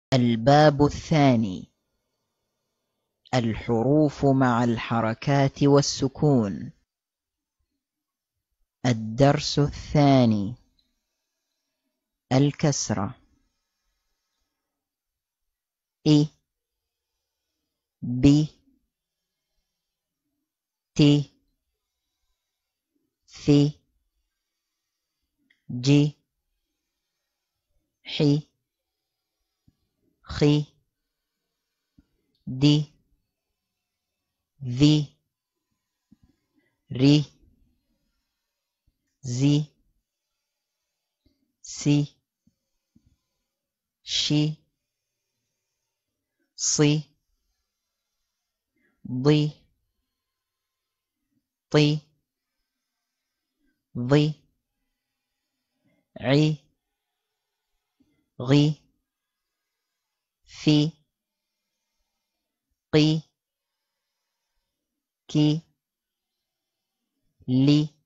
الباب الثاني: الحروف مع الحركات والسكون. الدرس الثاني: الكسرة. إ ب ت ث ج ح خ د ذ ر ز س ش ص ض ط ظ ع غ ث ق ك ل